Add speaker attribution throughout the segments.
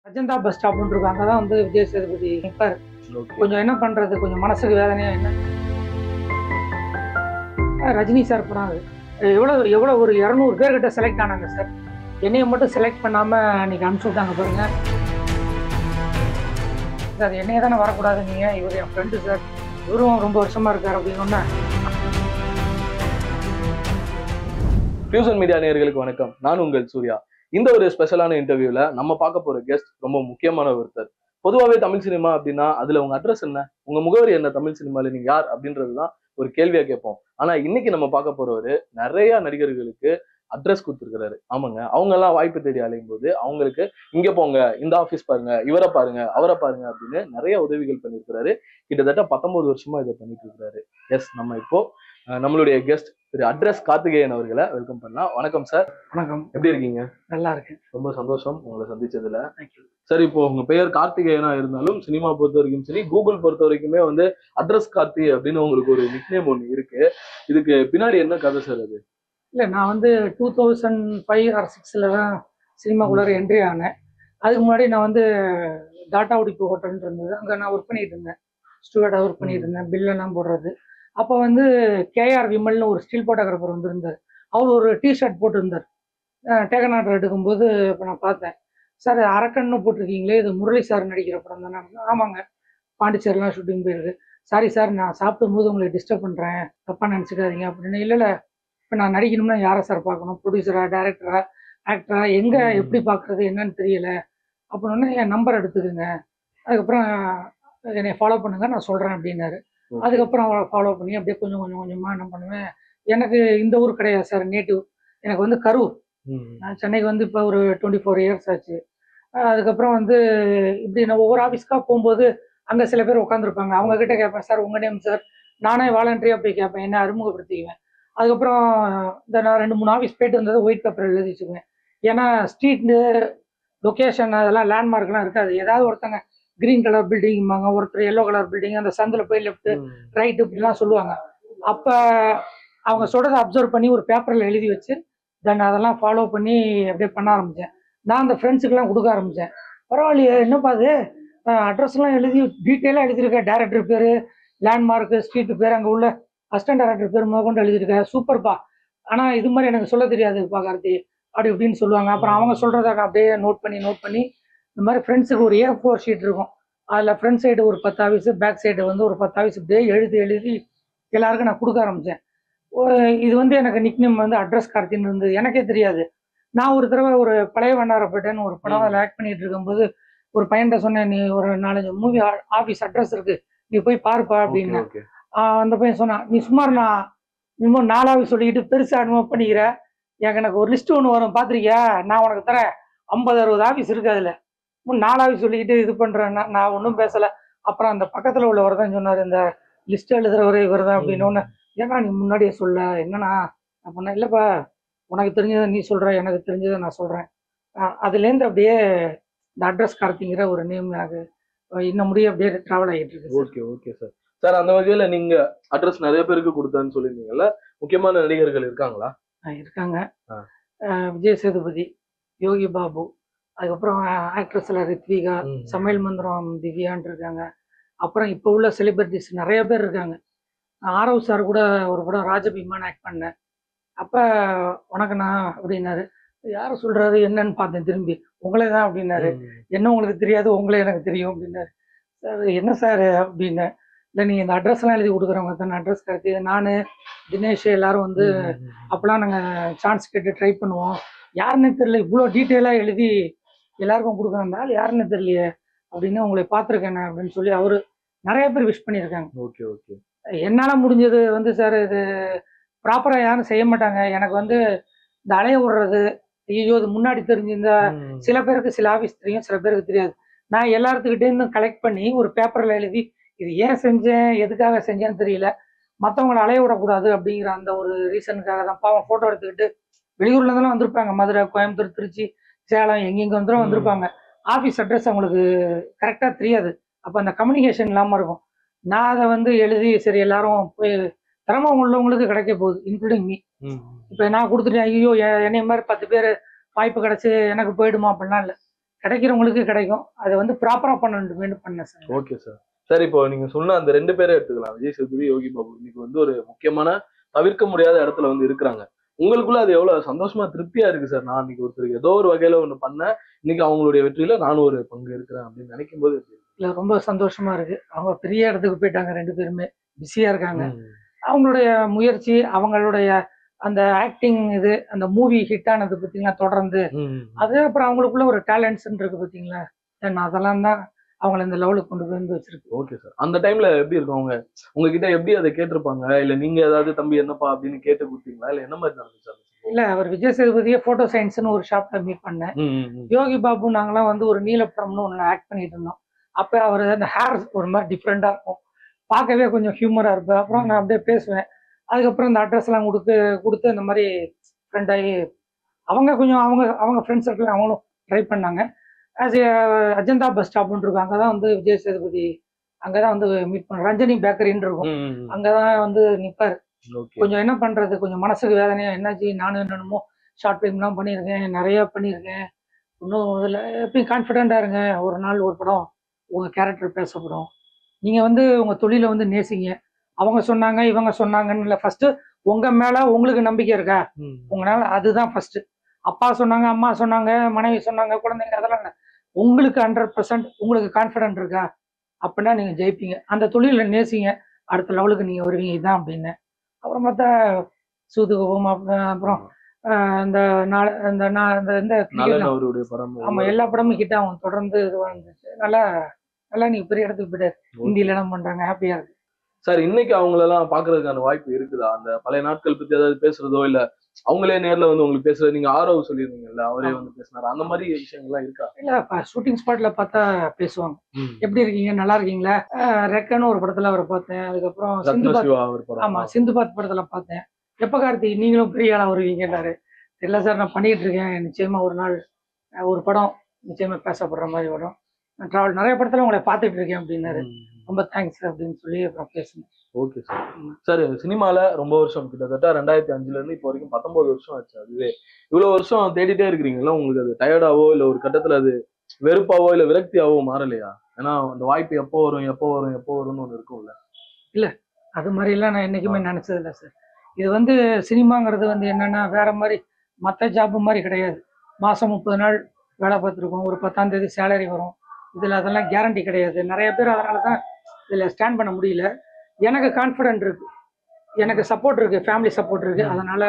Speaker 1: Ajanta bus ஸ்டாப்னு இருக்கும். அங்கே தான் வந்து விஜய் சேதுபதி நிற்பார்.
Speaker 2: ஓகே.
Speaker 1: கொஞ்சம் என்ன பண்ணுறது, கொஞ்சம் மனசுக்கு வேதனையாக என்ன ரஜினி சார் படம் அது. எவ்வளோ ஒரு 200 பேர்கிட்ட செலக்ட் ஆனாங்க சார். என்னையை மட்டும் செலக்ட் பண்ணாமல் அன்றைக்கி அனுப்பிச்சி விட்டாங்க பாருங்க சார். என்னையே தானே வரக்கூடாது, நீங்கள் இவர் என் ஃப்ரெண்டு சார், இவரும் ரொம்ப வருஷமாக இருக்கார் அப்படின்னு.
Speaker 2: ஃபியூசன் மீடியா நேயர்களுக்கு வணக்கம். நான் உங்கள் சூர்யா. இந்த ஒரு ஸ்பெஷலான இன்டர்வியூல நம்ம பார்க்க போற கெஸ்ட் ரொம்ப முக்கியமான ஒருத்தர். பொதுவாகவே தமிழ் சினிமா அப்படின்னா அதுல உங்க அட்ரஸ் என்ன, உங்க முகவரி என்ன, தமிழ் சினிமால நீங்க யார் அப்படின்றதுதான் ஒரு கேள்வியா கேட்போம். ஆனா இன்னைக்கு நம்ம பார்க்க போறவரு நிறைய நடிகர்களுக்கு அட்ரஸ் கொடுத்துருக்காரு. ஆமாங்க, அவங்க எல்லாம் வாய்ப்பு தேடி அலையும் போது அவங்களுக்கு இங்க போங்க, இந்த ஆபீஸ் பாருங்க, இவரை பாருங்க, அவரை பாருங்க அப்படின்னு நிறைய உதவிகள் பண்ணியிருக்கிறாரு. கிட்டத்தட்ட 19 வருஷமா இதை பண்ணிட்டு இருக்கிறாரு. எஸ், நம்ம இப்போ நம்மளுடைய கெஸ்ட் திரு அட்ரஸ் கார்த்திகேயன் அவர்களை வெல்கம் பண்ணலாம். வணக்கம் சார்.
Speaker 1: வணக்கம்.
Speaker 2: எப்படி இருக்கீங்க?
Speaker 1: நல்லா இருக்கு.
Speaker 2: ரொம்ப சந்தோஷம் உங்களை சந்திச்சதுல.
Speaker 1: தேங்க்யூ
Speaker 2: சார், இப்போ உங்க பெயர் கார்த்திகேயனா இருந்தாலும் சினிமா பொறுத்த வரைக்கும் சரி, கூகுள் பொறுத்த வரைக்குமே வந்து அட்ரஸ் கார்த்தி அப்படின்னு உங்களுக்கு ஒரு நிக்நேம் ஒன்று இருக்கு. இதுக்கு பின்னாடி என்ன கதை சார் அது?
Speaker 1: இல்லை, நான் வந்து 2005 or 6 தான் சினிமாக்குள்ளார என்ட்ரி ஆனேன். அதுக்கு முன்னாடி நான் வந்து டாட்டா உடிப்பு ஹோட்டல்னு இருந்தது, அங்கே நான் ஒர்க் பண்ணிட்டு இருந்தேன். ஸ்டூடெண்டாக ஒர்க் பண்ணிட்டு இருந்தேன், பில்லெல்லாம் போடுறது. அப்போ வந்து கேஆர் விமல்னு ஒரு ஸ்டில் ஃபோட்டோகிராஃபர் வந்துருந்தார். அவர் ஒரு டிஷர்ட் போட்டிருந்தார். டேகன் ஆர்டர் எடுக்கும்போது இப்போ நான் பார்த்தேன். சார், அரக்கன்னு போட்டிருக்கீங்களே, இது முரளி சார் நடிக்கிற படம் தானே? ஆமாங்க, பாண்டிச்சேரிலாம் ஷூட்டிங் போயிருக்கு. சாரி சார், நான் சாப்பிடும் போது உங்களை டிஸ்டர்ப் பண்ணுறேன், தப்பாக நினச்சிக்காதீங்க அப்படின்னு. இல்லை, இப்போ நான் நடிக்கணும்னா யாரை சார் பார்க்கணும், ப்ரொடியூசரா, டைரக்டரா, ஆக்டரா, எங்கே எப்படி பார்க்குறது என்னன்னு தெரியலை அப்படின்னா என் நம்பர் எடுத்துக்கோங்க, அதுக்கப்புறம் என்னை ஃபாலோ பண்ணுங்க, நான் சொல்கிறேன் அப்படின்னாரு. அதுக்கப்புறம் அவளை ஃபாலோ பண்ணி அப்படியே கொஞ்சம் கொஞ்சமாக என்ன பண்ணுவேன். எனக்கு இந்த ஊர் கிடையாது சார் நேட்டிவ், எனக்கு வந்து கரூர். நான் சென்னைக்கு வந்து இப்போ ஒரு 24 years ஆச்சு. அதுக்கப்புறம் வந்து இப்படி நான் ஒவ்வொரு ஆஃபீஸ்க்காக போகும்போது அங்கே சில பேர் உட்காந்துருப்பாங்க. அவங்கக்கிட்ட கேட்பேன், சார் உங்கள் நேம் சார், நானே வாலண்டரியாக போய் கேட்பேன், என்ன அறிமுகப்படுத்திக்குவேன். அதுக்கப்புறம் இந்த நான் 2-3 ஆஃபீஸ் போயிட்டு வந்தது ஒயிட் பேப்பர் எழுதி வச்சுக்குவேன். ஏன்னா ஸ்ட்ரீட்டு லொக்கேஷன் அதெல்லாம் லேண்ட்மார்க்லாம் இருக்காது. ஏதாவது ஒருத்தங்க கிரீன் கலர் பில்டிங்பாங்க, ஒருத்தர் எல்லோ கலர் பில்டிங், அந்த சந்தில் போய் லெஃப்ட்டு ரைட்டு இப்படிலாம் சொல்லுவாங்க. அப்போ அவங்க சொல்கிறத அப்சர்வ் பண்ணி ஒரு பேப்பரில் எழுதி வச்சு தென் அதெல்லாம் ஃபாலோ பண்ணி அப்படியே பண்ண ஆரம்பித்தேன். நான் அந்த ஃப்ரெண்ட்ஸுக்கெல்லாம் கொடுக்க ஆரம்பித்தேன். பரவாயில்லையே, என்னப்பா அது அட்ரஸ்லாம் எழுதி டீட்டெயிலாக எழுதியிருக்கேன், டேரக்டர் பேர், லேண்ட்மார்க்கு, ஸ்ட்ரீட்டு பேர், அங்கே உள்ள அசிஸ்டன்ட் டைரக்டர் பேர் முதற்கொண்டு எழுதியிருக்கேன், சூப்பர்ப்பா, ஆனால் இது மாதிரி எனக்கு சொல்ல தெரியாதுப்பா கார்த்தி அப்படி இப்படின்னு சொல்லுவாங்க. அப்புறம் அவங்க சொல்கிறத அப்படியே நோட் பண்ணி இந்த மாதிரி ஃப்ரெண்ட்ஸுக்கு ஒரு A4 ஷீட் இருக்கும், அதில் ஃப்ரண்ட் சைடு ஒரு 10 ஆஃபீஸு, பேக் சைடு வந்து ஒரு 10 ஆஃபீஸ், இப்படியே எழுதி எல்லாருக்கும் நான் கொடுக்க ஆரம்பித்தேன். இது வந்து எனக்கு நிக்நேம் வந்து அட்ரஸ் கார்த்தின்னு இருந்தது, எனக்கே தெரியாது. நான் ஒரு தடவை ஒரு பழைய வண்ணாரப்பேட்டைன்னு ஒரு படம் அதில் ஆக்ட் பண்ணிட்டு இருக்கும்போது ஒரு பையன்கிட்ட சொன்னேன், நீ ஒரு 4-5 மூவி ஆஃபீஸ் அட்ரஸ் இருக்கு, நீ போய் பாருப்பா அப்படின்னு. அந்த பையன் சொன்னான், நீ சுமார் நான் இன்னும் 4 ஆஃபீஸ் சொல்லிக்கிட்டு பெருசாக அனுபவம் பண்ணிக்கிற, எனக்கு ஒரு லிஸ்ட்டு ஒன்று வரும் பார்த்துருக்கியா, நான் உனக்கு தரேன், 50-60 ஆஃபீஸ் இருக்கு, அதில் 4 ஆஃபீஸ் சொல்லிக்கிட்டு இது பண்ணுறேன்னா நான் ஒன்றும் பேசலை. அப்புறம் அந்த பக்கத்தில் உள்ளவர் தான் சொன்னார், இந்த லிஸ்ட்டு எழுதுறவரே இவர் தான் அப்படின்னு. ஒன்று, ஏன்னா நீ முன்னாடியே சொல்ல என்னன்னா அப்படின்னா, இல்லைப்பா உனக்கு தெரிஞ்சதை நீ சொல்கிற, எனக்கு தெரிஞ்சதை நான் சொல்கிறேன். அதுலேருந்து அப்படியே இந்த அட்ரஸ் கார்த்திங்கிற ஒரு நேம் எனக்கு இன்னும் முடிய அப்படியே ட்ராவல் ஆகிட்டு இருக்கு.
Speaker 2: Okay okay sir. சார், அந்த வகையில நீங்க அட்ரஸ் நிறைய பேருக்கு கொடுத்தேன்னு சொல்லியிருந்தீங்கல்ல, முக்கியமான நடிகர்கள் இருக்காங்களா?
Speaker 1: இருக்காங்க. விஜய் சேதுபதி, யோகி பாபு, அதுக்கப்புறம் ஆக்ட்ரஸ்ல ரித்விகா, சமையல் மந்திரம் திவ்யான்ட்டு இருக்காங்க. அப்புறம் இப்போ உள்ள செலிபிரிட்டிஸ் நிறைய பேர் இருக்காங்க. ஆரவ் சார் கூட ஒரு படம் ராஜபீமான் ஆக்ட் பண்ணேன். அப்போ வணக்கண்ணா அப்படின்னாரு, யாரை சொல்கிறாரு என்னன்னு பார்த்தேன், திரும்பி உங்களே தான் அப்படின்னாரு. என்ன உங்களுக்கு தெரியாது, உங்களே எனக்கு தெரியும் அப்படின்னாரு. சார் என்ன சார் அப்படின்னேன். இல்லை, நீங்கள் இந்த அட்ரஸ்லாம் எழுதி கொடுக்குறவங்க தானே அட்ரஸ் கார்த்தி, நான் தினேஷ் எல்லாரும் வந்து அப்போலாம் நாங்கள் சான்ஸ் கேட்டு ட்ரை பண்ணுவோம், யாருன்னு தெரியல, இவ்வளோ டீட்டெயிலாக எழுதி எல்லாருக்கும் கொடுக்குறதுனால யாருன்னு தெரியலையே அப்படின்னு, உங்களை பார்த்துருக்கேன் அப்படின்னு சொல்லி அவர் நிறைய பேர் விஷ் பண்ணியிருக்காங்க.
Speaker 2: Okay okay.
Speaker 1: என்னால் முடிஞ்சது வந்து சார், இது ப்ராப்பராக யாரும் செய்ய மாட்டாங்க. எனக்கு வந்து இந்த அலைய விடுறது, ஐயோ இது முன்னாடி தெரிஞ்சிருந்தா, சில பேருக்கு சில ஆஃபீஸ் தெரியும், சில பேருக்கு தெரியாது. நான் எல்லாத்துக்கிட்டேருந்து கலெக்ட் பண்ணி ஒரு பேப்பரில் எழுதி இது ஏன் செஞ்சேன், எதுக்காக செஞ்சேன்னு தெரியல, மற்றவங்களை அலைய விடக்கூடாது அப்படிங்கிற அந்த ஒரு ரீசனுக்காக தான். பாவம் ஃபோட்டோ எடுத்துக்கிட்டு வெளியூர்லேருந்துலாம் வந்திருப்பாங்க, மதுரை, கோயம்புத்தூர், திருச்சி, சேலம், எங்கெங்கே வந்துடும் வந்திருப்பாங்க. ஆஃபீஸ் அட்ரஸ் அவங்களுக்கு கரெக்டாக தெரியாது. அப்போ அந்த கம்யூனிகேஷன் இல்லாமல் இருக்கும். நான் அதை வந்து எழுதி சரி எல்லாரும் போய் திறமை உள்ளவங்களுக்கு கிடைக்க போகுது, இன்க்ளூடிங் மீ. இப்போ நான் கொடுத்துட்டேன், ஐயோ என்னைய மாதிரி 10 பேர் வாய்ப்பு கிடைச்சி எனக்கு போயிடுமா அப்படிலாம் இல்லை. கிடைக்கிறவங்களுக்கு கிடைக்கும். அதை வந்து ப்ராப்பரா பண்ணணுமேனு பண்ணேன் சார்.
Speaker 2: Okay sir. சார் இப்போ நீங்க சொன்ன அந்த 2 பேரை எடுத்துக்கலாம். விஜய் சேதுபதி, யோகி பாபு. இன்னைக்கு வந்து ஒரு முக்கியமான தவிர்க்க முடியாத இடத்துல வந்து இருக்கிறாங்க. உங்களுக்குள்ள அது எவ்வளவு சந்தோஷமா திருப்தியா இருக்கு சார்? நான் இன்னைக்கு ஒருத்தருக்கு ஏதோ ஒரு வகையில ஒண்ணு பண்ணேன். இன்னைக்கு அவங்களுடைய வெற்றியில நானும் ஒரு பங்கு இருக்கிறேன் அப்படின்னு நினைக்கும் போது
Speaker 1: இல்ல ரொம்ப சந்தோஷமா இருக்கு. அவங்க பெரிய இடத்துக்கு போயிட்டாங்க, 2 பேருமே பிஸியா இருக்காங்க.
Speaker 2: ம்.
Speaker 1: அவங்களுடைய முயற்சி, அவங்களுடைய அந்த ஆக்டிங் இது, அந்த மூவி ஹிட் ஆனது பார்த்தீங்களா தொடர்ந்து.
Speaker 2: ம்.
Speaker 1: அது அப்புறம் அவங்களுக்குள்ள ஒரு டேலண்ட்ஸ் இருக்கு பார்த்தீங்களா, தென் அதெல்லாம் தான் அவங்கள இந்த லெவலுக்கு கொண்டு போய் வந்து வச்சிருக்கு.
Speaker 2: Okay sir. அந்த டைம்ல எப்படி இருக்கும்? அவங்க உங்ககிட்ட எப்படி அதை கேட்டிருப்பாங்க? இல்ல நீங்க ஏதாவது தம்பி என்னப்பா அப்படின்னு கேட்டு கொடுத்தீங்களா? இல்ல என்ன மாதிரி நடந்துச்சு அந்த சம்பவம்?
Speaker 1: இல்ல அவர் விஜய் சேதுபதியே போட்டோ சயின்ஸ்னு ஒரு ஷாப்ல மீட் பண்ணேன்.
Speaker 2: ம், ம், ம்.
Speaker 1: யோகி பாபு நாங்களாம் வந்து ஒரு நீலப்படம்னு ஒன்று ஆக்ட் பண்ணிட்டு இருந்தோம். அப்ப அவர் அந்த ஹேர் ஒரு மாதிரி டிஃப்ரெண்டா இருக்கும், பார்க்கவே கொஞ்சம் ஹியூமரா இருப்பேன். அப்புறம் நான் அப்படியே பேசுவேன். அதுக்கப்புறம் இந்த அட்ரஸ் எல்லாம் கொடுத்து இந்த மாதிரி ஃப்ரெண்ட் ஆகி அவங்க கொஞ்சம் அவங்க அவங்க ஃப்ரெண்ட்ஸ் சர்க்கிள் அவங்களும் ட்ரை பண்ணாங்க. ஆஸ் ஏ அஜந்தா பஸ் ஸ்டாப்னு இருக்கும், அங்கே தான் வந்து விஜய் சேதுபதி அங்கே தான் வந்து மீட் பண்ண ரஞ்சனி பேக்கரின்னு இருக்கும்,
Speaker 2: ம், ம், ம்.
Speaker 1: அங்கே தான் வந்து நிற்பார்.
Speaker 2: ஓகே.
Speaker 1: கொஞ்சம் என்ன பண்ணுறது, கொஞ்சம் மனசுக்கு வேதனையா என்னாச்சு, நானும் என்னென்னமோ ஷார்ட் ஃபிலிம்லாம் பண்ணியிருக்கேன், நிறையா பண்ணியிருக்கேன். இன்னும் இதில் எப்பயும் கான்ஃபிடென்ட்டாக இருங்க, ஒரு நாள் ஒரு படம் உங்கள் கேரக்டர் பேசப்படும். நீங்கள் வந்து உங்கள் தொழிலை வந்து நேசிங்க. அவங்க சொன்னாங்க இவங்க சொன்னாங்கன்னு இல்லை, ஃபஸ்ட்டு உங்கள் மேலே உங்களுக்கு நம்பிக்கை இருக்கா,
Speaker 2: ம்.
Speaker 1: உங்களால் அதுதான் ஃபஸ்ட்டு. அப்பா சொன்னாங்க, அம்மா சொன்னாங்க, மனைவி சொன்னாங்க, குழந்தைங்க அதெல்லாம் இல்லை. உங்களுக்கு 100% உங்களுக்கு கான்ஃபிடென்ட் இருக்கா, அப்படின்னா நீங்கள் ஜெயிப்பீங்க. அந்த தொழிலை நேசிங்க, அடுத்த லெவலுக்கு நீங்கள் வருவீங்க, இதுதான் அப்படின்னு. அப்புறம் பார்த்தா சூதுகோபம், அப்புறம் இந்த இந்த
Speaker 2: நலன் அவருடைய படம்.
Speaker 1: ஆமா எல்லா படமும் கிட்ட அவன் தொடர்ந்து இதுவா இருந்துச்சு. நல்லா நல்லா நீங்க பெரிய இடத்துக்கு போயிட்டாரு. ஹிந்தியில என்ன பண்றாங்க, ஹாப்பியா இருக்கு.
Speaker 2: சார் இன்னைக்கு அவங்களெல்லாம் பாக்குறதுக்கான வாய்ப்பு இருக்குதா? அந்த பழைய நாட்கள் பத்தி ஏதாவது பேசுறதோ இல்ல அவங்களே நேர்ல வந்து உங்களுக்கு பேசுறது, நீங்க ஆரவ் சொல்லிருந்தீங்கல்ல, அவரே வந்து பேசினாரு, அந்த மாதிரி விஷயங்கள்லாம் இருக்கா?
Speaker 1: இல்ல ஷூட்டிங் ஸ்பாட்ல பார்த்தா பேசுவாங்க. எப்படி இருக்கீங்க, நல்லா இருக்கீங்களா. ரெக்கன்னு ஒரு படத்துல அவரை பார்த்தேன். அதுக்கப்புறம் ஆமா சிந்துபாத் படத்துல பார்த்தேன். எப்ப கார்த்தி நீங்களும் பெரிய ஆளா வருவீங்கன்னாரு. தெரியல சார், நான் பண்ணிட்டு இருக்கேன், நிச்சயமா ஒரு நாள் ஒரு படம் நிச்சயமா பேசப்படுற மாதிரி வரும், நான் நிறைய படத்துல உங்களை பார்த்துட்டு இருக்கேன் அப்படின்னாரு. ரொம்ப தேங்க்ஸ் அப்படின்னு சொல்லி அப்புறம் பேசணும்.
Speaker 2: Okay sir. சார் சினிமால ரொம்ப வருஷம், கிட்டத்தட்ட 2005ல இருந்து இப்போ வரைக்கும் 19 வருஷம் ஆச்சு. அதுவே இவ்வளவு வருஷம் தேடிட்டே இருக்கிறீங்களா? உங்களுக்கு அது டயர்டாவோ இல்ல ஒரு கட்டத்துல அது வெறுப்பாவோ இல்ல விரக்தியாவோ மாறலையா? ஏன்னா அந்த வாய்ப்பு எப்போ வரும் எப்போ வரும் எப்போ வரும்னு ஒண்ணு இருக்கும்ல.
Speaker 1: இல்ல அது மாதிரி எல்லாம் நான் என்னைக்குமே நினைச்சது இல்லை சார். இது வந்து சினிமாங்கிறது வந்து என்னன்னா வேற மாதிரி மற்ற ஜாப் மாதிரி கிடையாது. மாசம் 30 நாள் வேலை பார்த்துருக்கோம், ஒரு 10ஆம் தேதி சேலரி வரும். இதுல அதெல்லாம் கேரண்டி கிடையாது. நிறைய பேர் அதனால தான் இதுல ஸ்டாண்ட் பண்ண முடியல. எனக்கு கான்ஃபிடென்ட் இருக்கு, எனக்கு சப்போர்ட் இருக்கு, ஃபேமிலி சப்போர்ட் இருக்கு. அதனால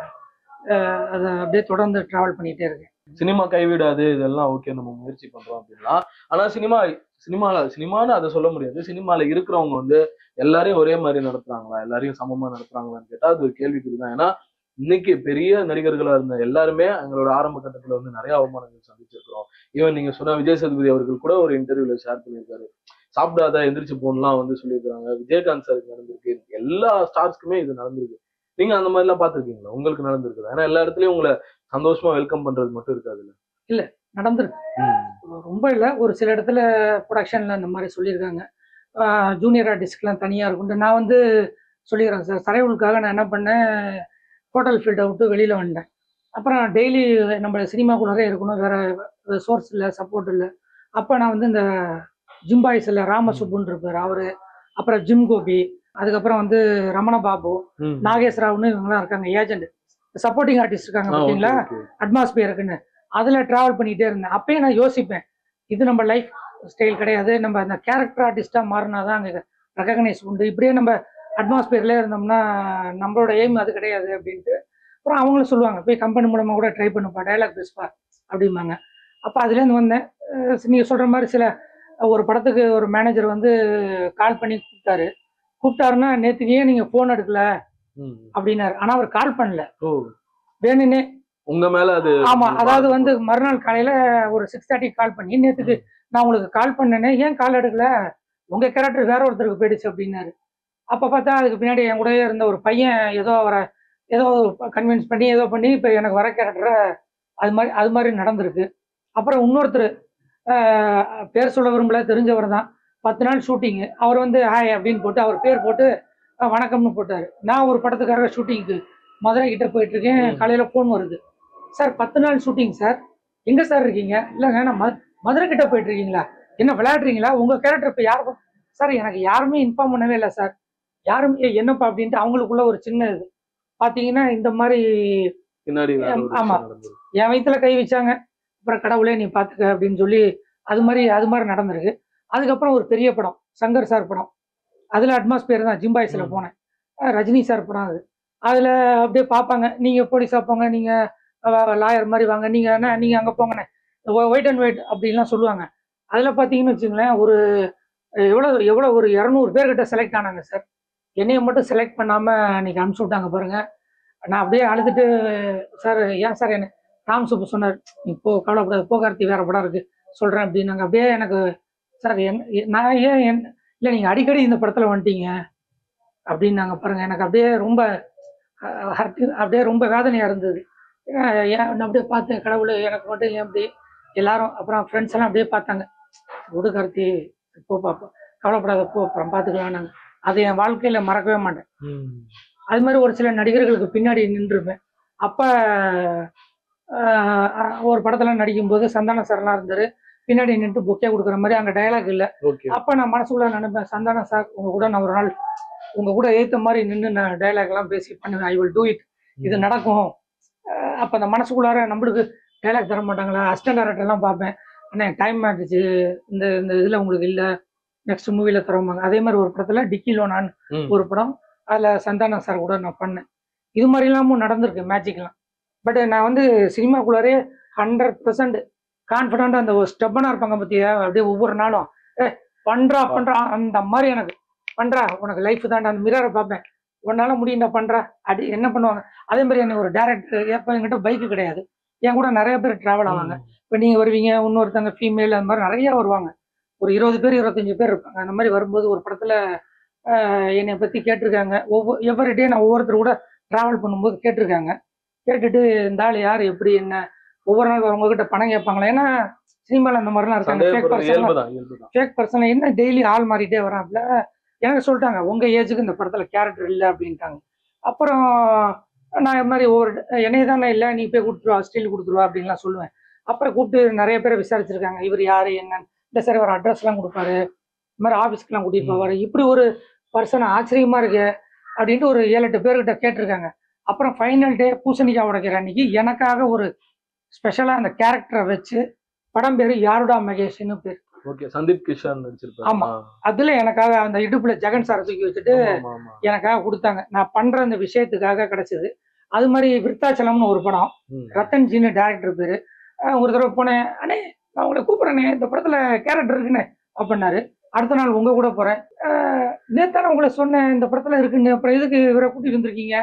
Speaker 1: அதை அப்படியே தொடர்ந்து டிராவல் பண்ணிட்டே இருக்கேன்.
Speaker 2: சினிமா கைவிடாது, இதெல்லாம் ஓகே நம்ம முயற்சி பண்றோம் அப்படின்னா. ஆனா சினிமான்னு அதை சொல்ல முடியாது. சினிமால இருக்கிறவங்க வந்து எல்லாரையும் ஒரே மாதிரி நடத்துறாங்களா, எல்லாரையும் சமமா நடத்துறாங்களான்னு கேட்டா அது ஒரு கேள்விக்குறிதான். ஏன்னா இன்னைக்கு பெரிய நடிகர்களா இருந்த எல்லாருமே எங்களோட ஆரம்ப கட்டத்துல வந்து நிறைய அவமானங்கள் சந்திச்சிருக்கிறோம். ஈவன் நீங்க சொன்ன விஜய் சேதுபதி அவர்கள் கூட ஒரு இன்டர்வியூல ஷேர் பண்ணியிருக்காரு, சாப்பிடாத எந்திரிச்சு போன்லாம் வந்து சொல்லியிருக்காங்க. விஜயகாந்த் சாருக்கு நடந்திருக்கு, எல்லா ஸ்டார்ஸ்க்குமே இது நடந்திருக்கு. நீங்க அந்த மாதிரி எல்லாம் பாத்துருக்கீங்களா? உங்களுக்கு நடந்திருக்குது? ஏன்னா எல்லா இடத்துலயும் உங்களை சந்தோஷமா வெல்கம் பண்றது மட்டும் இருக்காதுல்ல.
Speaker 1: இல்ல நடந்திருக்கு, ரொம்ப இல்ல. ஒரு சில இடத்துல ப்ரொடக்ஷன்ல அந்த மாதிரி சொல்லியிருக்காங்க, ஜூனியர் ஆர்டிஸ்ட்லாம் தனியா இருக்கும். நான் வந்து சொல்லிடுறேன் சார், சரைவுக்காக நான் என்ன பண்ணேன், ஹோட்டல் ஃபீல்டை விட்டு வெளியில வந்துட்டேன். அப்புறம் டெய்லி நம்ம சினிமாக்குள்ளே இருக்கணும், வேற சோர்ஸ் இல்லை, சப்போர்ட் இல்லை. அப்போ நான் வந்து இந்த ஜிம் பாய்ஸ்ல ராமசுப்புன்னு இருப்பார் அவரு, அப்புறம் ஜிம் கோபி, அதுக்கப்புறம் வந்து ரமண பாபு, நாகேஷ் ராவ்னு இவங்கெல்லாம் இருக்காங்க, ஏஜென்ட் சப்போர்ட்டிங் ஆர்டிஸ்ட் இருக்காங்க பார்த்தீங்களா, அட்மாஸ்பியருக்குன்னு. அதில் ட்ராவல் பண்ணிகிட்டே இருந்தேன். அப்பயே நான் யோசிப்பேன், இது நம்ம லைஃப் ஸ்டைல் கிடையாது, நம்ம அந்த கேரக்டர் ஆர்டிஸ்டாக மாறினாதான் அங்கே ரெகக்னைஸ் உண்டு. இப்படியே நம்ம அட்மாஸ்பியர்லேயே இருந்தோம்னா நம்மளோட எய்ம் அது கிடையாது அப்படின்ட்டு. அப்புறம் அவங்களும் சொல்லுவாங்க, போய் கம்பெனி மூலமாக கூட ட்ரை பண்ணுப்பா, டைலாக் பேசுப்பா அப்படிம்பாங்க. அப்போ அதுலேருந்து வந்தேன். நீங்கள் சொல்கிற மாதிரி சில ஒரு படத்துக்கு ஒரு மேனேஜர் வந்து கால் பண்ணி கூப்பிட்டாருன்னா, நேற்றுக்கு ஏன் நீங்கள் ஃபோன் எடுக்கல அப்படின்னாரு. ஆனால் அவர் கால் பண்ணல, வேணுன்னே
Speaker 2: உங்க மேல அது.
Speaker 1: ஆமா, அதாவது வந்து மறுநாள் காலையில ஒரு 6:30 கால் பண்ணி, நேற்றுக்கு நான் உங்களுக்கு கால் பண்ணேனே ஏன் கால் எடுக்கல, உங்க கேரக்டர் வேற ஒருத்தருக்கு போயிடுச்சு அப்படின்னாரு. அப்போ பார்த்தா அதுக்கு பின்னாடி என் கூடயே இருந்த ஒரு பையன் ஏதோ அவரை ஏதோ கன்வின்ஸ் பண்ணி ஏதோ பண்ணி இப்போ எனக்கு வர கேரக்டரை அது மாதிரி நடந்திருக்கு. அப்புறம் இன்னொருத்தர் பேர் சொல்ல விரும்பல, தெரிஞ்சவர் தான், 10 நாள் ஷூட்டிங்கு. அவர் வந்து ஹாய் அப்படின்னு போட்டு அவர் பேர் போட்டு வணக்கம்னு போட்டார். நான் ஒரு படத்துக்காக ஷூட்டிங்க்கு மதுரை கிட்ட போயிட்டு இருக்கேன். காலையில் ஃபோன் வருது, சார் 10 நாள் ஷூட்டிங் சார், எங்க சார் இருக்கீங்க? இல்லைங்க நான் மதுரை கிட்ட போயிட்டு இருக்கீங்களா? என்ன விளையாடுறீங்களா? உங்க கேரக்டர் இப்போ யாருக்கும் சார் எனக்கு யாருமே இன்ஃபார்ம் பண்ணவே இல்லை சார். யாரும் என்னப்பா அப்படின்ட்டு அவங்களுக்குள்ள ஒரு சின்ன இது பார்த்தீங்கன்னா இந்த மாதிரி
Speaker 2: பின்னாடி வேற ஒரு
Speaker 1: ஆமா
Speaker 2: விஷயம் நடந்தது.
Speaker 1: என் வயித்துல கை வச்சாங்க. அப்புறம் கடவுளே நீ பார்த்துக்க அப்படின்னு சொல்லி அது மாதிரி நடந்திருக்கு. அதுக்கப்புறம் ஒரு பெரிய படம் சங்கர் சார் படம். அதில் அட்மாஸ்பியர் தான் ஜிம்பாய்ஸில் போனேன். ரஜினி சார் படம் அது. அதில் அப்படியே பார்ப்பாங்க, நீங்கள் போலீஸாக போங்க, நீங்கள் லாயர் மாதிரி வாங்க, நீங்கள் என்ன நீங்கள் அங்கே போங்கண்ணே ஒயிட் அண்ட் ஒயிட் அப்படின்லாம் சொல்லுவாங்க. அதில் பார்த்தீங்கன்னு வச்சுங்களேன் ஒரு எவ்வளோ எவ்வளோ ஒரு 200 பேர்கிட்ட செலக்ட் ஆனாங்க சார். என்னைய மட்டும் செலக்ட் பண்ணாமல் அன்றைக்கி அனுப்பிச்சி விட்டாங்க பாருங்கள். நான் அப்படியே அழுதுட்டு சார் ஏன் சார் என்ன ராம் சுப்பு சொன்னார் இப்போ கவலைப்படாது போகார்த்தி வேறு படம் இருக்குது சொல்கிறேன் அப்படின்னாங்க. அப்படியே எனக்கு சார் நான் ஏன் இல்லை நீங்கள் அடிக்கடி இந்த படத்தில் வந்துட்டீங்க அப்படின்னாங்க பாருங்க. எனக்கு அப்படியே ரொம்ப அப்படியே ரொம்ப வேதனையாக இருந்தது. ஏன் நான் அப்படியே பார்த்தேன் கடவுள் எனக்கு மட்டும் ஏன் அப்படி எல்லாரும் அப்புறம் ஃப்ரெண்ட்ஸ் எல்லாம் அப்படியே பார்த்தாங்க. விடு கார்த்தி போ பார்ப்போம் கவலைப்படாத போ அப்புறம் பார்த்துக்கலாம். நாங்கள் அதை என் வாழ்க்கையில் மறக்கவே மாட்டேன். அது மாதிரி ஒரு சில நடிகர்களுக்கு பின்னாடி நின்றுருப்பேன். அப்போ ஒரு படத்தில் நடிக்கும்போது சந்தான சார்லாம் இருந்தார். பின்னாடி நின்று பொக்கே கொடுக்குற மாதிரி அங்கே டயலாக் இல்லை. அப்போ நான் மனசுக்குள்ள நினைப்பேன் சந்தான சார் உங்கள் கூட நான் ஒரு நாள் உங்கள் கூட ஏற்ற மாதிரி நின்று நான் டைலாக்லாம் பேசி பண்ணுவேன். I will do it. இது நடக்கும். அப்போ அந்த மனசுக்குள்ளார நம்மளுக்கு டைலாக் தர மாட்டாங்களா? அசிஸ்டன்ட் டைரக்டர்லாம் பார்ப்பேன். அண்ணே டைம் ஆகிடுச்சு இந்த இந்த இதில் உங்களுக்கு இல்லை நெக்ஸ்ட் மூவியில் தருவாங்க. அதே மாதிரி ஒரு படத்தில் டிக்கிலோ நான் ஒரு படம் அதில் சந்தான சார் கூட நான் பண்ணேன். இது மாதிரிலாமும் நடந்திருக்கு மேஜிக்லாம். பட் நான் வந்து சினிமாக்குள்ளாரே 100% கான்ஃபிடென்ட்டாக அந்த ஒரு ஸ்டெப்பனாக இருப்பாங்க பற்றியா அப்படியே ஒவ்வொரு நாளும் பண்ணுறா அந்த மாதிரி எனக்கு பண்ணுறா உனக்கு லைஃப் தான்டா அந்த மிரரை பார்ப்பேன் உன்னால் முடியுண்டா பண்ணுறா அப்படி என்ன பண்ணுவாங்க. அதே மாதிரி என்னை ஒரு டேரக்டர் எப்போ என்கிட்ட பைக்கு கிடையாது. என் கூட நிறைய பேர் ட்ராவல் ஆவாங்க. இப்போ நீங்கள் வருவீங்க இன்னொருத்தங்க ஃபீமேல் அந்த மாதிரி நிறையா வருவாங்க. ஒரு 20 பேர் 25 பேர் இருப்பாங்க. அந்த மாதிரி வரும்போது ஒரு படத்தில் என்னை பற்றி கேட்டிருக்காங்க. எவ்ரிடே நான் ஒவ்வொருத்தர் கூட ட்ராவல் பண்ணும்போது கேட்டிருக்காங்க. கேட்டுட்டு இந்த ஆள் யார் எப்படி என்ன ஒவ்வொரு நாள் உங்ககிட்ட பணம் கேட்பாங்களா? ஏன்னா சினிமாவில் அந்த மாதிரிலாம் இருக்காங்க. ஃபேக் பர்சன் என்ன டெய்லி ஆள் மாறிட்டே வரான்ல. எனக்கு சொல்லிட்டாங்க உங்கள் ஏஜுக்கு இந்த படத்தில் கேரக்டர் இல்லை அப்படின்ட்டாங்க. அப்புறம் நான் இது மாதிரி ஒவ்வொரு என்னைய தானே இல்லை நீ போய் கொடுத்துருவா ஸ்டீல் கொடுத்துருவா அப்படின்லாம் சொல்லுவேன். அப்புறம் கூப்பிட்டு நிறைய பேரை விசாரிச்சிருக்காங்க. இவர் யார் என்னன்னு இல்லை சார் இவர் அட்ரஸ்லாம் கொடுப்பாரு இந்த மாதிரி ஆஃபீஸ்க்குலாம் கூட்டிகிட்டு போவார் இப்படி ஒரு பர்சன் ஆச்சரியமாக இருக்கு அப்படின்ட்டு ஒரு 7-8 பேர்கிட்ட கேட்டிருக்காங்க. அப்புறம் ஃபைனல் டே பூசணிக்காய் உடைக்கிற அன்னைக்கு எனக்காக ஒரு ஸ்பெஷலாக அந்த கேரக்டரை வச்சு படம் பேர் யாருடா மகேஷ்னு பேர்.
Speaker 2: ஓகே சந்தீப் கிஷன் நடிச்சிருப்பாரு.
Speaker 1: ஆமா அதுல எனக்காக அந்த இடுப்புல ஜெகன் சார் தூக்கி வச்சுட்டு எனக்காக கொடுத்தாங்க. நான் பண்ற அந்த விஷயத்துக்காக கிடைச்சது. அது மாதிரி விருத்தாச்சலம்னு ஒரு படம் ரத்தன்ஜின்னு டேரக்டர் பேரு. ஒரு தடவை போனேன் அண்ணே நான் உங்களை கூப்பிட்றேனே இந்த படத்துல கேரக்டர் இருக்குன்னு அப்படின்னாரு. அடுத்த நாள் உங்க கூட போறேன் நேத்தான உங்களை சொன்னேன் இந்த படத்துல இருக்குன்னு அப்புறம் எதுக்கு இவரை கூட்டிட்டு வந்திருக்கீங்க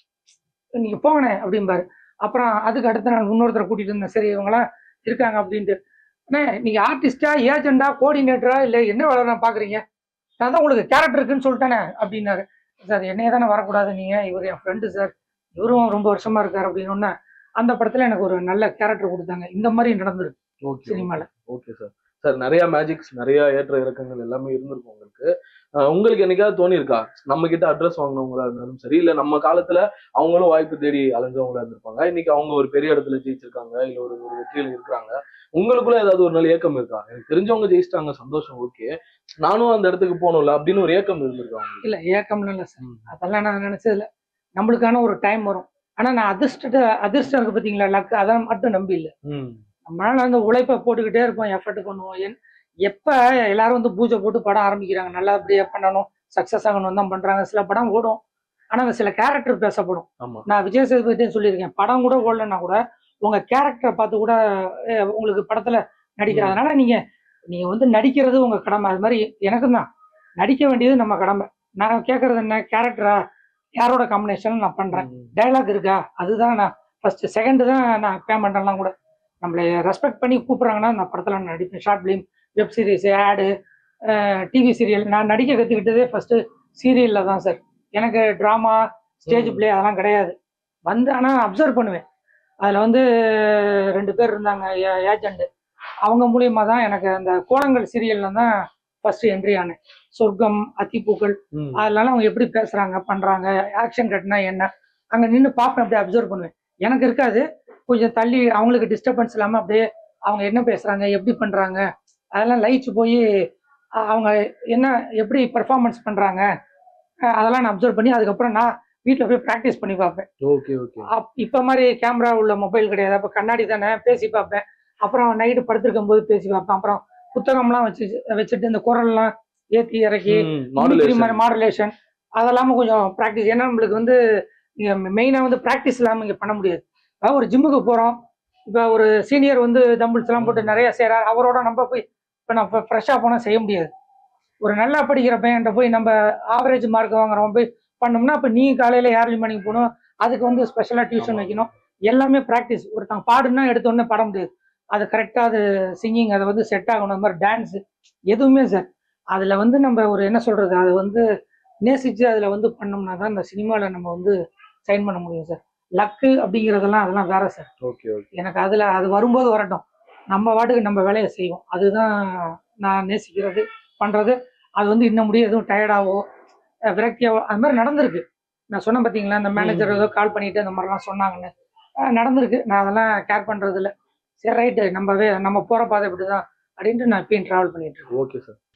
Speaker 1: நீங்க போங்கண்ணே அப்படிம்பாரு. அப்புறம் அதுக்கு அடுத்த நாள் இன்னொருத்தரை கூட்டிட்டு இருந்தேன். சரி இவங்களாம் இருக்காங்க அப்படின்ட்டு அண்ணே நீங்க ஆர்டிஸ்டா ஏஜெண்டா கோஆர்டினேட்டரா இல்லை என்ன வேலை பாக்குறீங்க நான் தான் உங்களுக்கு கேரக்டர் இருக்குன்னு சொல்லிட்டேனே அப்படின்னாரு. சார் என்னைய தானே வரக்கூடாது நீங்க இவர் என் ஃப்ரெண்டு சார் இவரும் ரொம்ப வருஷமா இருக்காரு அப்படின்னு அந்த படத்துல எனக்கு ஒரு நல்ல கேரக்டர் கொடுத்தாங்க. இந்த மாதிரி நடந்திருக்கு சினிமால.
Speaker 2: Okay sir. சார் நிறைய மேஜிக்ஸ் நிறைய ஏற்ற இறக்கங்கள் எல்லாமே இருந்திருக்கும் உங்களுக்கு. உங்களுக்கு என்னைக்காவது தோணி இருக்கா நம்ம கிட்ட அட்ரஸ் வாங்கினவங்களா இருந்தாலும் சரி இல்ல நம்ம காலத்துல அவங்களும் வாய்ப்பு தேடி அலைஞ்சவங்களா இருந்திருப்பாங்க இன்னைக்கு அவங்க ஒரு பெரிய இடத்துல ஜெயிச்சிருக்காங்க இல்ல ஒரு வெற்றியில இருக்கிறாங்க உங்களுக்குள்ள ஏதாவது ஒரு நாள் ஏக்கம் இருக்கா? எனக்கு தெரிஞ்சவங்க ஜெயிச்சிட்டாங்க சந்தோஷம் ஓகே நானும் அந்த இடத்துக்கு போகணும்ல அப்படின்னு ஒரு ஏக்கம் இருந்திருக்கா?
Speaker 1: இல்ல ஏக்கம்னு இல்லை சார் அதெல்லாம் நான் நினைச்சது இல்லை. நம்மளுக்கான ஒரு டைம் வரும். ஆனா நான் அதிர்ஷ்டம் இருக்கு பார்த்தீங்களா லக் அதான் மட்டும் நம்பி இல்லை. நம்மளால அந்த உழைப்பை போட்டுக்கிட்டே இருப்போம் எஃபர்ட் பண்ணுவோம். எப்ப எல்லாரும் வந்து பூஜை போட்டு படம் ஆரம்பிக்கிறாங்க நல்லபடியா பண்ணணும் சக்சஸ் ஆகணும் தான் பண்றாங்க. சில படம் ஓடும் ஆனா அந்த சில கேரக்டர் பேசப்படும். நான் விஜய் சேதுபதியும் சொல்லியிருக்கேன் படம் கூட ஓடலன்னா கூட உங்க கேரக்டரை பார்த்து கூட உங்களுக்கு படத்துல நடிக்கிறதுனால நீங்க வந்து நடிக்கிறது உங்க கடமை. அது மாதிரி எனக்கும் தான் நடிக்க வேண்டியது நம்ம கடமை. நான் கேட்கறது என்ன கேரக்டரா யாரோட காம்பினேஷன் நான் பண்றேன் டைலாக் இருக்கா அதுதான் நான் ஃபர்ஸ்ட் செகண்ட் தான் நான் பேமெண்ட் எல்லாம் கூட நம்மளை ரெஸ்பெக்ட் பண்ணி கூப்பிட்றாங்கன்னா நான் படத்தில் நான் நடிப்பேன். ஷார்ட் ஃபிலிம் வெப் சீரிஸ் ஆடு டிவி சீரியல் நான் நடிக்க கற்றுக்கிட்டதே ஃபஸ்ட்டு சீரியலில் தான் சார். எனக்கு ட்ராமா ஸ்டேஜ் பிளே அதெல்லாம் கிடையாது. வந்து ஆனால் அப்சர்வ் பண்ணுவேன். அதில் வந்து 2 பேர் இருந்தாங்க ஏஜெண்ட் அவங்க மூலியமாக தான் எனக்கு அந்த கோலங்கள் சீரியலில் தான் ஃபஸ்ட்டு என்ட்ரி ஆனேன். சொர்க்கம் அத்திப்பூக்கள் அதெல்லாம் அவங்க எப்படி பேசுகிறாங்க பண்ணுறாங்க ஆக்ஷன் கட்னா என்ன அங்கே நின்று பார்ப்பேன் அப்படியே அப்சர்வ் பண்ணுவேன். எனக்கு இருக்காது கொஞ்சம் தள்ளி அவங்களுக்கு டிஸ்டர்பன்ஸ் இல்லாமல் அப்படியே அவங்க என்ன பேசுகிறாங்க எப்படி பண்ணுறாங்க அதெல்லாம் லயிச்சு போய் அவங்க என்ன எப்படி பெர்ஃபார்மன்ஸ் பண்ணுறாங்க அதெல்லாம் நான் அப்சர்வ் பண்ணி அதுக்கப்புறம் நான் வீட்டில் போய் ப்ராக்டிஸ் பண்ணி பார்ப்பேன்.
Speaker 2: Okay okay.
Speaker 1: இப்போ மாதிரி கேமரா உள்ள மொபைல் கிடையாது, அப்போ கண்ணாடி தானே, பேசி பார்ப்பேன். அப்புறம் நைட்டு படுத்திருக்கும் போது பேசி பார்ப்பேன். அப்புறம் புத்தகம்லாம் வச்சுட்டு இந்த குரல்லாம் ஏற்றி இறக்கி மாடுலேஷன் அதெல்லாம கொஞ்சம் ப்ராக்டிஸ். ஏன்னா நம்மளுக்கு வந்து மெயினாக வந்து ப்ராக்டிஸ் இல்லாமல் இங்கே பண்ண முடியாது. அதாவது ஒரு ஜிம்முக்கு போகிறோம், இப்போ ஒரு சீனியர் வந்து டம்பிள்ஸ் எல்லாம் போட்டு நிறைய செய்கிறார், அவரோட நம்ம போய் இப்போ நம்ம ஃப்ரெஷ்ஷாக போனால் செய்ய முடியாது. ஒரு நல்லா படிக்கிற பையன்கிட்ட போய் நம்ம ஆவரேஜ் மார்க் வாங்குறவன் போய் பண்ணோம்னா அப்போ நீ காலையில் ஏர்லி மார்னிங் போகணும், அதுக்கு வந்து ஸ்பெஷலாக டியூஷன் வைக்கணும். எல்லாமே ப்ராக்டிஸ். ஒருத்தங்க பாடுனா எடுத்தோடனே பாட முடியாது, அது கரெக்டாக அது சிங்கிங் அதை வந்து செட் ஆகணும். அந்த மாதிரி டான்ஸு எதுவுமே சார் அதில் வந்து நம்ம ஒரு என்ன சொல்கிறது, அதை வந்து நேசித்து அதில் வந்து பண்ணோம்னா தான் இந்த சினிமாவில் நம்ம வந்து சைன் பண்ண முடியும் சார். லக்கு அப்படிங்கிறதெல்லாம் அதெல்லாம் வேற சார்.
Speaker 2: Okay okay.
Speaker 1: எனக்கு அதில் அது வரும்போது வரட்டும், நம்ம வாட்டுக்கு நம்ம வேலையை செய்வோம். அதுதான் நான் நேசிக்கிறது பண்ணுறது. அது வந்து இன்னும் முடியும் எதுவும் டயர்டாவோ விரக்தியாவோ அது மாதிரி நடந்திருக்கு. நான் சொன்னேன் பார்த்தீங்களா, இந்த மேனேஜர் ஏதோ கால் பண்ணிட்டு அந்த மாதிரிலாம் சொன்னாங்கன்னு, நடந்திருக்கு. நான் அதெல்லாம் கேர் பண்ணுறது இல்லை. சரி ரைட்டு, நம்ம போகிற பாதை இப்படி தான் அப்படின்ட்டு நான் இப்பயும் ட்ராவல் பண்ணிட்டு இருக்கேன்.
Speaker 2: Okay sir.